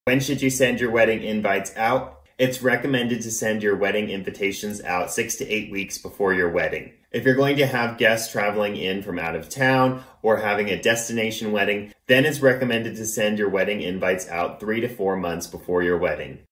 When should you send your wedding invites out? It's recommended to send your wedding invitations out 6 to 8 weeks before your wedding. If you're going to have guests traveling in from out of town or having a destination wedding, then it's recommended to send your wedding invites out 3 to 4 months before your wedding.